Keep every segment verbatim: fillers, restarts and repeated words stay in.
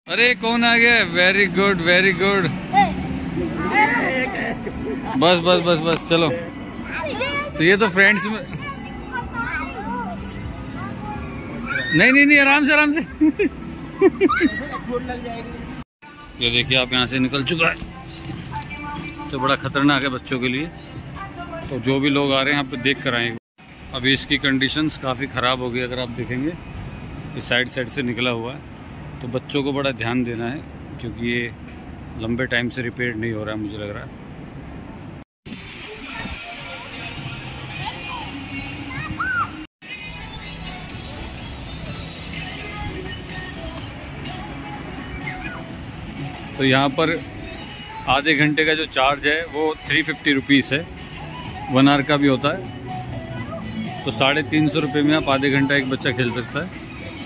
अरे कौन आ गया? Very good very good. बस बस बस बस चलो। तो ये तो फ्रेंड्स में नहीं नहीं नहीं आराम से आराम से। ये देखिए आप यहाँ से निकल चुका है, तो बड़ा खतरनाक है बच्चों के लिए। तो जो भी लोग आ रहे हैं यहाँ पे देख कर आएंगे। अभी इसकी कंडीशंस काफ़ी ख़राब हो गई, अगर आप देखेंगे इस साइड साइड से निकला हुआ है। तो बच्चों को बड़ा ध्यान देना है क्योंकि ये लंबे टाइम से रिपेयर नहीं हो रहा है, मुझे लग रहा है। तो यहाँ पर आधे घंटे का जो चार्ज है वो थ्री फिफ्टी रुपीज़ है, वन आवर का भी होता है। तो साढ़े तीन सौ रुपये में आप आधे घंटा एक बच्चा खेल सकता है।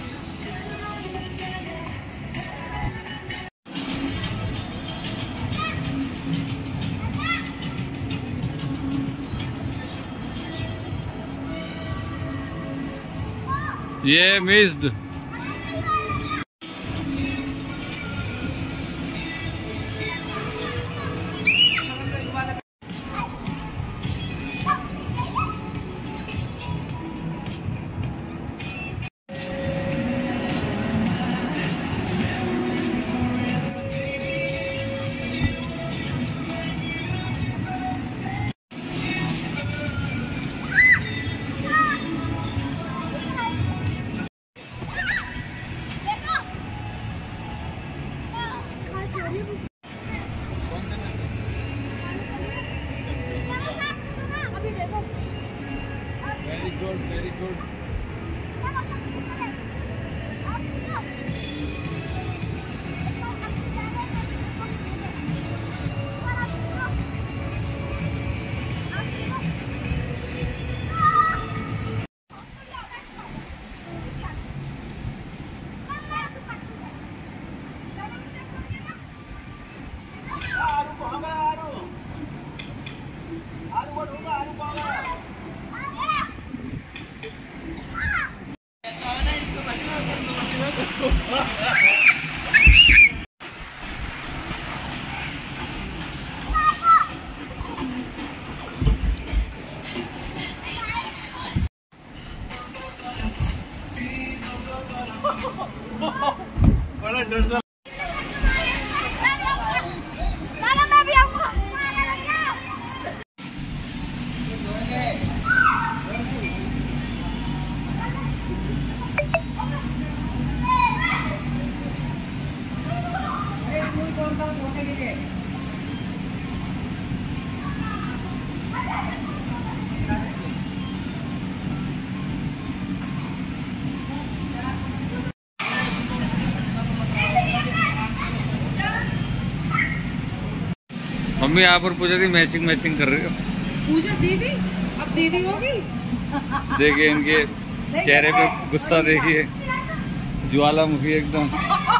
ये मिस्ड गुड वेरी गुड। बड़ा डर मम्मी यहाँ पर पूजा दी मैचिंग मैचिंग कर रही हो। पूजा दीदी अब दीदी होगी। देखिए इनके चेहरे पे गुस्सा देखिए, ज्वालामुखी एकदम।